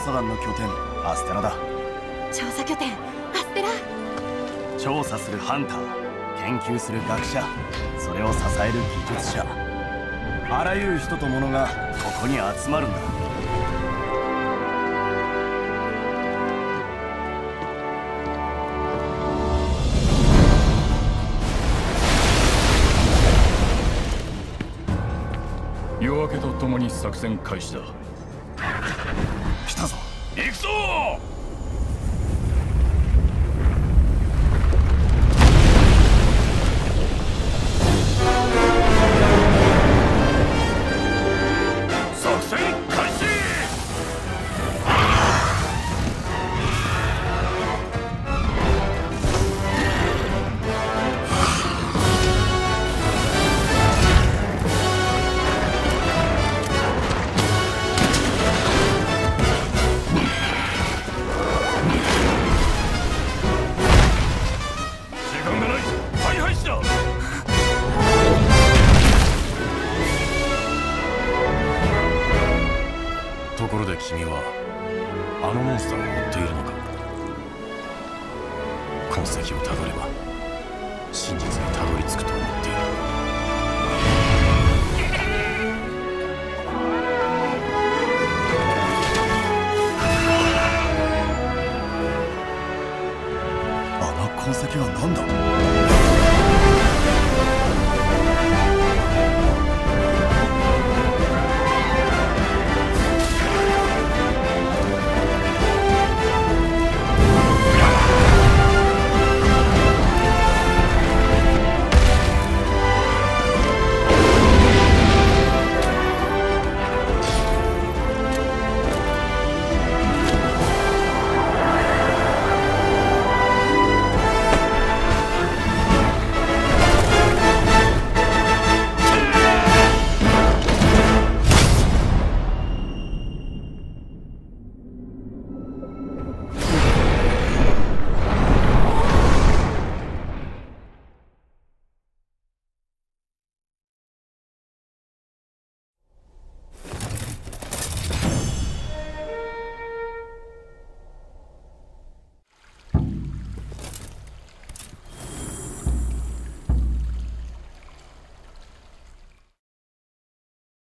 査団の拠点アステラだ。 調査拠点アステラ。 調査するハンター、研究する学者、それを支える技術者、あらゆる人と物がここに集まるんだ。 夜明けとともに作戦開始だ。 来たぞ。 行くぞ。作戦開始。 ところで君はあのモンスターを追っているのか。痕跡をたどれば真実にたどり着くと思っている。